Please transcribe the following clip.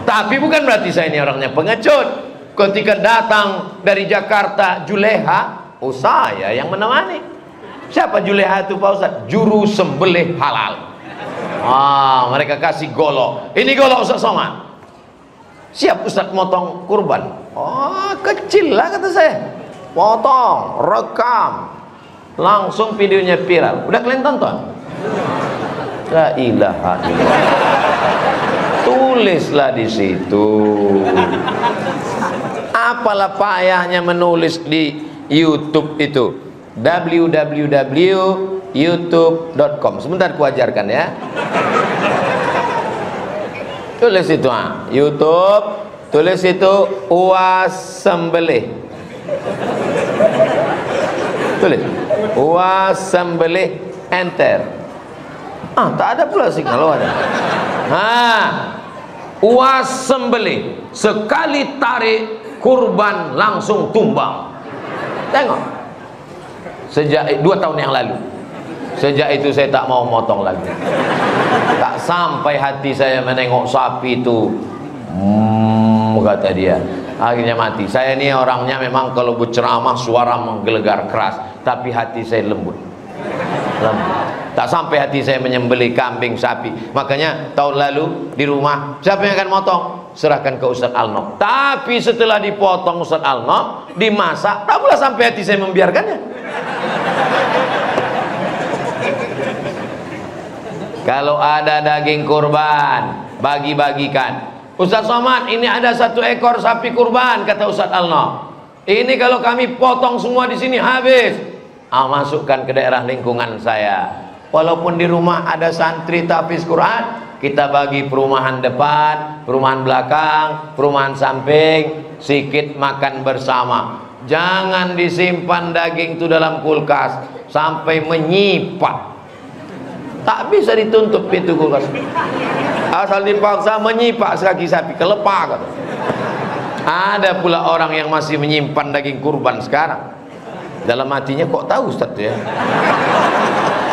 Tapi bukan berarti saya ini orangnya pengecut. Ketika datang dari Jakarta Juleha, oh saya yang menemani. Siapa Juleha itu Pak Ustaz? Juru sembelih halal. Mereka kasih golok. Ini golok Ustaz Somad. Siap Ustaz motong kurban. Kecil lah kata saya. Potong, rekam, langsung videonya viral. Udah kalian tonton? La ilaha illallah. Tulislah di situ. Apalah payahnya menulis di YouTube itu, www.youtube.com. Sebentar ku ajarkan ya. Tulis itu YouTube, tulis itu Uwas Sembelih. Tulis Uwas Sembelih, enter. Tak ada pula sih kalau ada. Uwas Sembelih, sekali tarik kurban langsung tumbang. Tengok. Sejak 2 tahun yang lalu. Sejak itu saya tak mau motong lagi. Tak sampai hati saya menengok sapi itu. Kata dia. Akhirnya mati. Saya ini orangnya memang kalau berceramah suara menggelegar keras, tapi hati saya lembut. Tak sampai hati saya menyembelih kambing, sapi. Makanya tahun lalu di rumah, siapa yang akan motong? Serahkan ke Ustaz Alnok. Tapi setelah dipotong Ustaz Alnok, dimasak, tak pula sampai hati saya membiarkannya. Kalau ada daging kurban, bagi-bagikan. Ustaz Somad, ini ada 1 ekor sapi kurban, kata Ustaz Alnok. Ini kalau kami potong semua di sini habis. Masukkan ke daerah lingkungan saya. Walaupun di rumah ada santri tahfiz Quran, kita bagi perumahan depan, perumahan belakang, perumahan samping, sikit makan bersama. Jangan disimpan daging itu dalam kulkas sampai menyipak. Tak bisa ditutup pintu kulkas. Asal dipaksa menyipak sekaki sapi, kelepak. Ada pula orang yang masih menyimpan daging kurban sekarang. Dalam hatinya, kok tahu Ustaz ya?